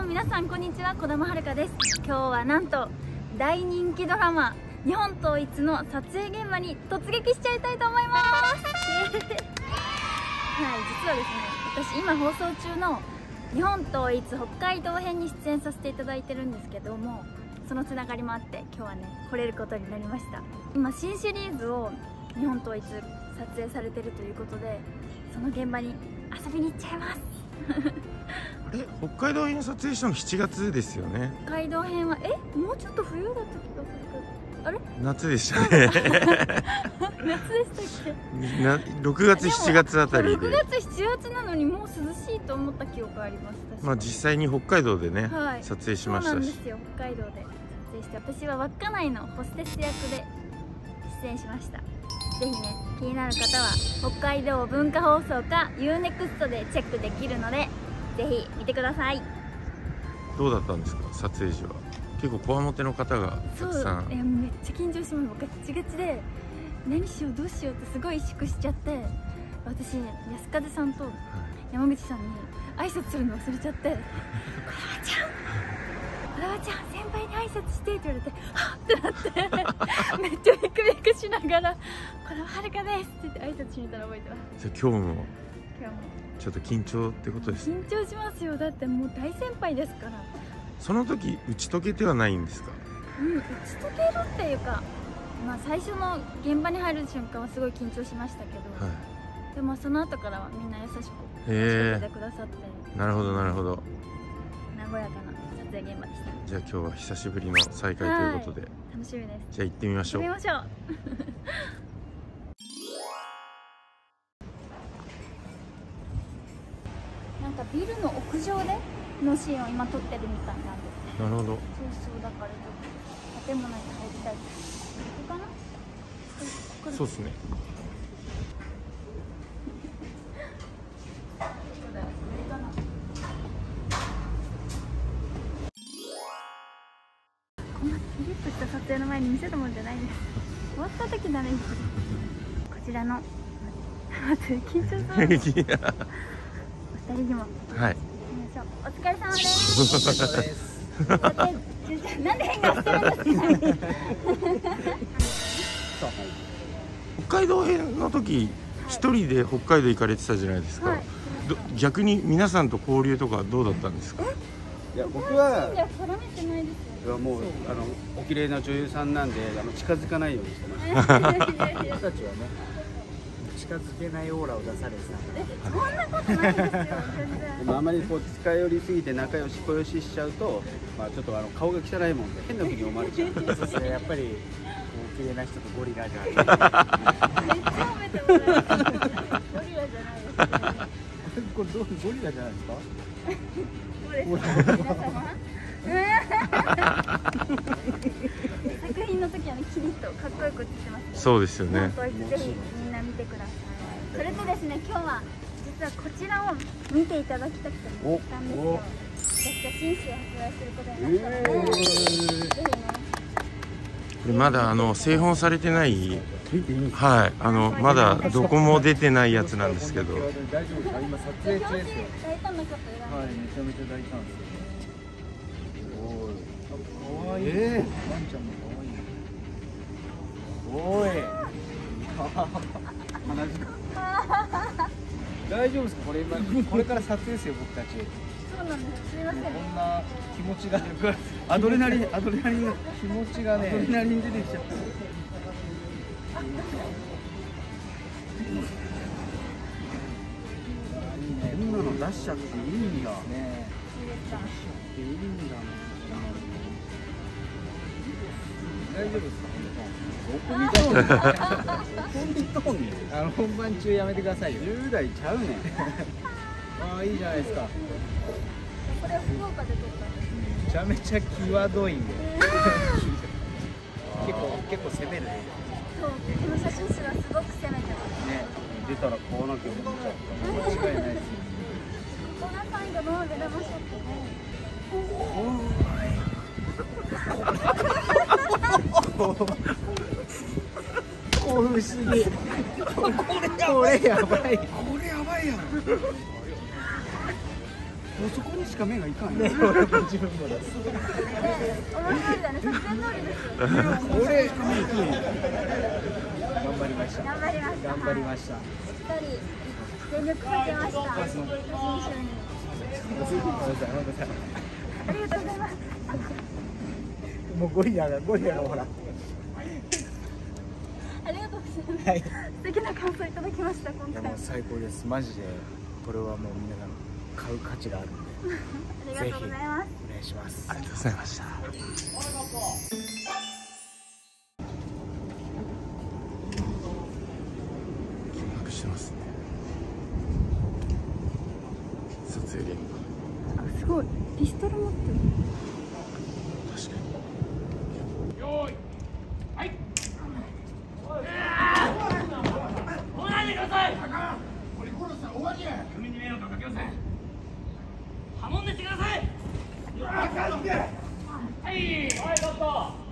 皆さんこんにちは、小玉遥です。今日はなんと大人気ドラマ日本統一の撮影現場に突撃しちゃいたいと思いますはい、実はですね、私今放送中の日本統一北海道編に出演させていただいてるんですけども、そのつながりもあって今日はね来れることになりました。今新シリーズを日本統一撮影されてるということで、その現場に遊びに行っちゃいますあれ、北海道編撮影したの7月ですよね。 北海道編はもうちょっと冬だった気がするけど、あれ夏でしたね夏でしたっけ 6月7月あたりで。 6月7月なのにもう涼しいと思った記憶があります。 まあ実際に北海道でね、 はい、 撮影しましたし。 そうなんですよ、北海道で撮影して、私は稚内のホステス役で出演しました。ぜひね、気になる方は北海道文化放送か UNEXT でチェックできるので、ぜひ見てください。 どうだったんですか、撮影時は。結構こわもての方がたくさん。 めっちゃ緊張します。ガッチガチで何しようどうしようってすごい萎縮しちゃって、私安風さんと山口さんに挨拶するの忘れちゃって「これはちゃん先輩に挨拶して」って言われて「はっ!」ってなってめっちゃビクビクしながら「これははるかです」って言って挨拶しに行ったら覚えてます。 じゃあ今日もちょっと緊張ってことですね。 緊張しますよ。だってもう大先輩ですから。 その時打ち解けてはないんですか。 打ち解けるっていうか、まあ最初の現場に入る瞬間はすごい緊張しましたけど、はい、でもその後からはみんな優しく話しかけてくださって、 なるほどなるほど、 和やかな撮影現場でした。 じゃあ今日は久しぶりの再会ということで、 楽しみです。 じゃあ行ってみましょう。 行ってみましょうなんかビルの屋上でのシーンを今撮ってるみたいなんですね。 なるほど。 そうだからちょっと建物に入りたい。ここかな？ そうですね。 こんなピリッとした撮影の前に見せるもんじゃないです。終わった時だね。こちらの待って緊張する。お二人にも。 はい。 お疲れ様です。なんで変顔してるんですか。 北海道編の時一人で北海道行かれてたじゃないですか。はい、逆に皆さんと交流とかどうだったんですか。 いや僕は絡めてないですよ。 もうお綺麗な女優さんなんで近づかないようにしてました。僕たちはね近づけないオーラを出されてた。 そんなことないですよ。全然。 でもあまりこう近寄りすぎて仲良し小良ししちゃうと、まあちょっと顔が汚いもんで変な風に思われちゃう。そうですね、やっぱり綺麗な人とゴリラじゃない。めっちゃ褒めてもらえる。ゴリラじゃないですね。これゴリラじゃないですか。 作品の時はね、キリッとかっこよく映ってます。 そうですよね。 ぜひみんな見てください。それとですね、今日は実はこちらを見ていただきたくて来たんですよ。私が新誌を発売することになったので、ぜひね。 これまだ製本されてない。はい、まだどこも出てないやつなんですけど。 大丈夫ですか？今撮影中ですよ。 大胆な方選んで。 はい、めちゃめちゃ大胆ですよ。かわいい。ワンちゃんもかわいい。おい。鼻血。大丈夫ですか？これから撮影ですよ、僕たち。 そうなんです。すみません。 こんな気持ちがアドレナリンの気持ちがね、アドレナリン出てきちゃった。こんなの出しちゃっていいんだね。いいんだね。大丈夫ですか？本番中やめてくださいよ。10代ちゃうねん。ああ、いいじゃないですか。 これは福岡で撮ったんです。 めちゃめちゃ際どいんで。結構攻めるね。 そう、この写真集はすごく攻めてます。 ね、出たら買わなきゃ思っちゃった。間違いないです。 ここが最後の出玉ショットで。 興奮しすぎ。これやばい。これやばいやん。 うそこにしか目がいかんよ。 思い通りだね、撮影通りですよ。 俺頑張りました。 頑張りました。 頑張りました。 しっかり全力かけました。写真集に。ありがとうございます。 もうゴリラがほら。 ありがとうございます。はい、素敵な感想いただきました。今回もう最高です。マジでこれはもう皆さん買う価値があるんで。 ありがとうございます。 お願いします。 ありがとうございました。緊迫してますね。撮影現場。 あ、すごい。ピストル持ってる。 確かに。 破門でしてください。はい、ちょっと。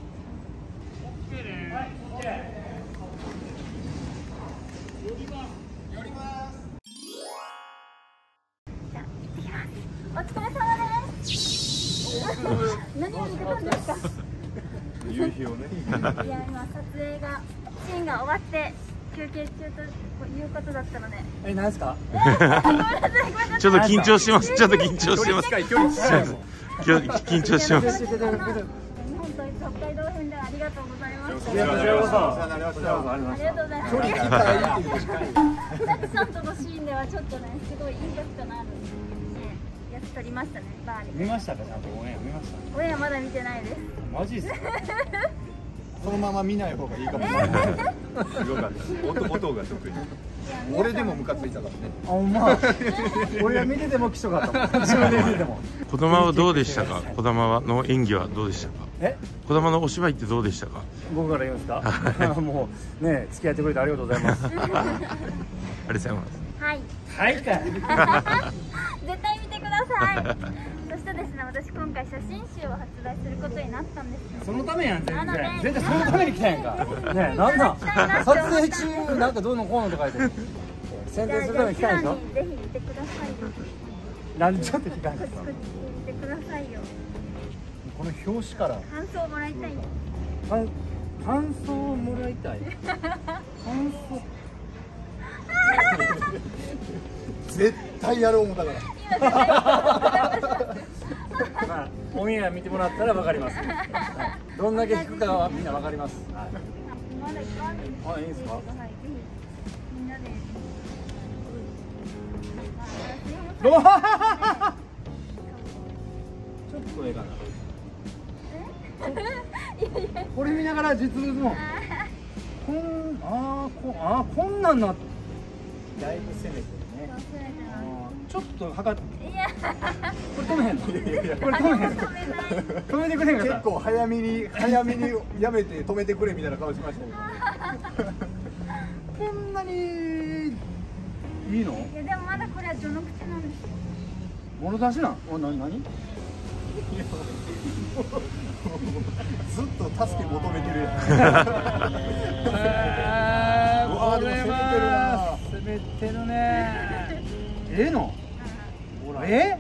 お疲れ様です。何を見てたんですか。 夕日をね。 いや、今撮影がシーンが終わって休憩中ということだったので。 なんですか。 ちょっと緊張します。ちょっと緊張してます。緊張してます。 日本統一北海道編ではありがとうございました。 ありがとうございます。 ありがとうございます。タクさんとのシーンではちょっとね、すごいインパクトのあるやつ撮りましたね。バーで。 見ましたか、ちゃんとオンエア見ました。 オンエアまだ見てないです。 マジですか。そのまま見ない方がいいかもしれない。 すごかった。音が特に。 俺でもムカついたからね。 あ、ほんま。俺は見ててもきしょかったもん。自分で見てても。 児玉はどうでしたか。児玉の演技はどうでしたか。児玉のお芝居ってどうでしたか。 僕から言うんですか。もうね、付き合ってくれてありがとうございます。 ありがとうございます。 はい。 はいかい。 絶対見てください。そしてですね、私今回写真集を発売することになったんですよ。 そのためやん、全なので然。絶対そのために来たやんか。ね、なんだ。撮影中なんかどうのこうのとか言って。宣伝するために来たんでしょ。 ぜひ見てくださいよ。 なんでちょっと聞かんかったの。 見てくださいよ。 この表紙から感想をもらいたいよ。 感想をもらいたい。感想。 絶対やろう思ったから。 まあ、オンエア見てもらったらわかります。どんだけ弾くかはみんなわかります。 まだいっぱいあるんです。 あ、いいですか。 はい、ぜひみんなで。 ちょっとええかな。これ見ながら実物も。こんなんな。だいぶ攻めてるね。ちょっと測って。 いや。 これ止めへんの。これ止めへんの。止めてくれんかった。 結構早めにやめて止めてくれみたいな顔しましたけど。 こんなにいいの？ いやでもまだこれは序の口なんですよ。 物出しなん？何？ ずっと助け求めてるやん。 これは攻めてるね。の？ほら、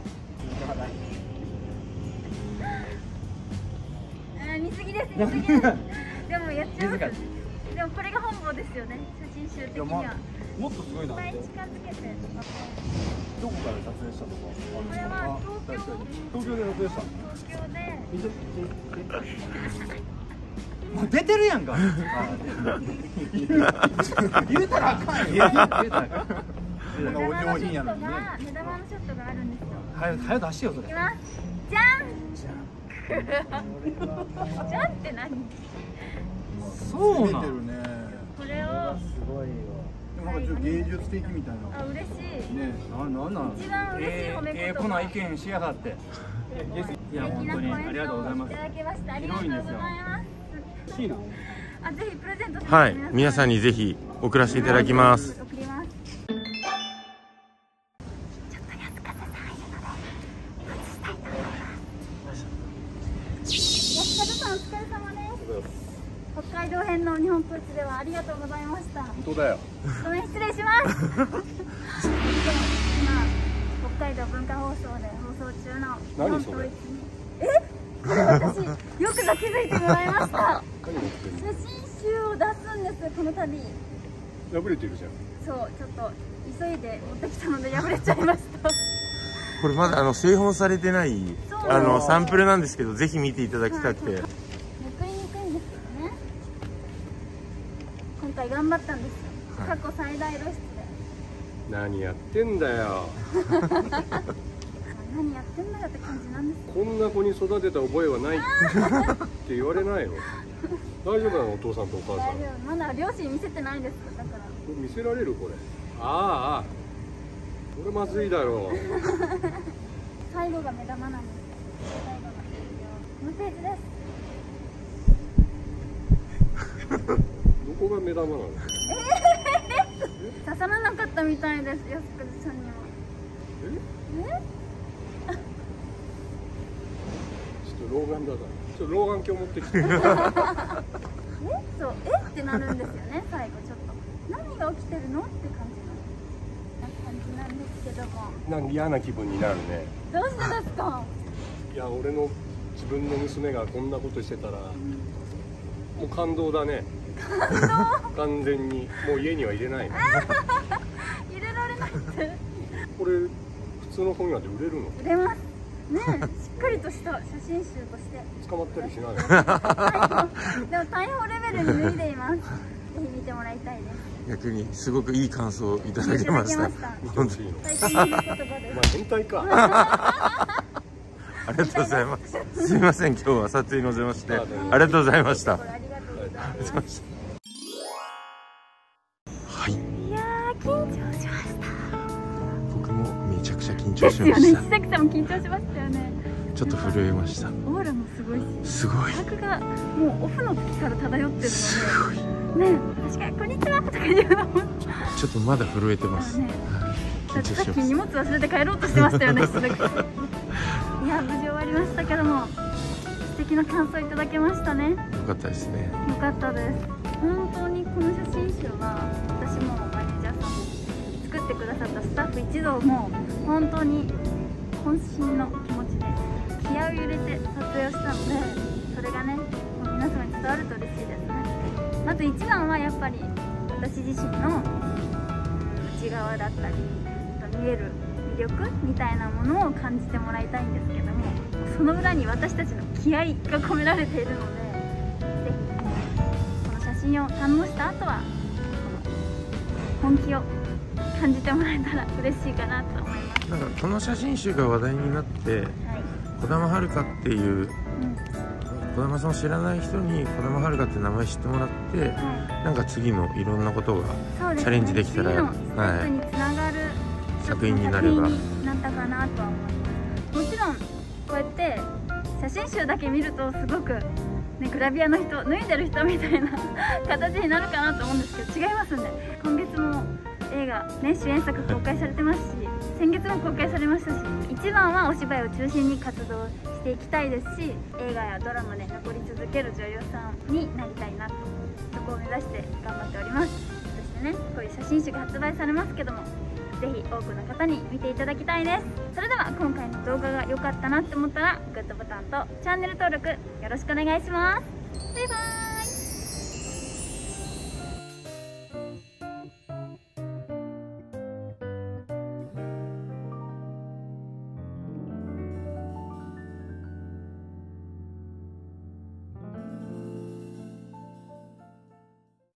見すぎです。見すぎです。でもやっちゃいます。でもこれが本望ですよね。写真集的には。 もっとすごいな。 いっぱい近づけて。 どこから撮影したのか。 これは東京で撮影したの。 東京で。 もう出てるやんか。言うたらあかんよ。 お上品やのにね。 目玉のショットがあるんですよ。 早出してよそれ。 いきます。じゃん。じゃんって何？ そうなの。 これを。 すごいよ。 なんかちょっと芸術的みたいな。 あ、嬉しい。 ね、 なんなん。 一番嬉しい褒め言葉。 この意見しやがって。いや本当にありがとうございます。 いただきました。ありがとうございます。 いいな。 あ、ぜひプレゼント。 はい、皆さんにぜひ送らせていただきます。 送ります。ちょっと安風さんいるので外したいと思います。安風さんお疲れ様です。北海道編の日本統一ではありがとうございました。 本当だよ。 ごめん失礼します。今北海道文化放送で放送走中の何それ日本統一にこれ私よくぞ気づいてもらいました。 何持ってんの？ 写真集を出すんですこの度。 破れてるじゃん。 そうちょっと急いで持ってきたので破れちゃいましたこれまだ製本されてないそうサンプルなんですけど、ぜひ見ていただきたくて、 めくりにくいんですけどね。今回頑張ったんですよ、過去最大露出で。 何やってんだよ。 何やってんだよって感じなんですよ。 こんな子に育てた覚えはないって言われないよ。大丈夫なのお父さんとお母さん。 大丈夫、まだ両親見せてないです。だから見せられるこれ。ああ、これまずいだろう。 最後が目玉なんですよ。最後がこのページです。 どこが目玉なの？ 刺さらなかったみたいです、靖国さんには。 ちょっと老眼だから。ちょっと老眼鏡持ってきて。 そうってなるんですよね。最後ちょっと何が起きてるのって感じなんですけども。 なんか嫌な気分になるね。 どうしてですか？ いや、俺の自分の娘がこんなことしてたら、もう感動だね。完全にもう家には入れないの。 入れられないって。 これ普通の本屋で売れるの？ 売れますね。しっかりとした写真集として捕まったりしないの？ でも逮捕レベルに脱いでいます。ぜひ見てもらいたいです。 逆にすごくいい感想をいただきました。 本当に。 最近の言葉です。 お前変態か。 ありがとうございます。すみません、今日は撮影にお邪魔してありがとうございました。 ありがとうございます。 はい、 いやー緊張しました。 僕もめちゃくちゃ緊張ですよね。 しました。 石崎さんも緊張しましたよね。 ちょっと震えました。 オーラもすごいし、 すごい。 価格がもうオフの時から漂ってるので、ね、確かにこんにちはとか言うのもちょっとまだ震えてます。 ねだってさっき荷物忘れて帰ろうとしてましたよね。石崎さん。いや無事終わりましたけども、素敵な感想いただけましたね。 よかったですね。 よかったです。本当にこの写真集は私もマネージャーさんも作ってくださったスタッフ一同も本当に渾身の気持ちで気合を入れて撮影をしたので、それがねもう皆様に伝わると嬉しいですね。あと一番はやっぱり私自身の内側だったり見える魅力みたいなものを感じてもらいたいんですけども、その裏に私たちの気合が込められているので、ぜひこの写真を堪能した後はこの本気を感じてもらえたら嬉しいかなと思います。 なんかこの写真集が話題になってはい、 児玉遥っていう児玉さんを知らない人に児玉遥って名前知ってもらってはなんか次のいろんなことがい、そうですね、 チャレンジできたら次のステップにつながる、 作品になれば作品になったかなとは思います。もちろんこうやって写真集だけ見るとすごく、ね、グラビアの人脱いでる人みたいな形になるかなと思うんですけど、違いますんで、今月も映画、ね、主演作公開されてますし、先月も公開されましたし、一番はお芝居を中心に活動していきたいですし、映画やドラマで残り続ける女優さんになりたいなと、そこを目指して頑張っております。そしてね、こういう写真集が発売されますけども、ぜひ多くの方に見ていただきたいです。それでは今回の動画が良かったなって思ったらグッドボタンとチャンネル登録よろしくお願いします。バイバーイ。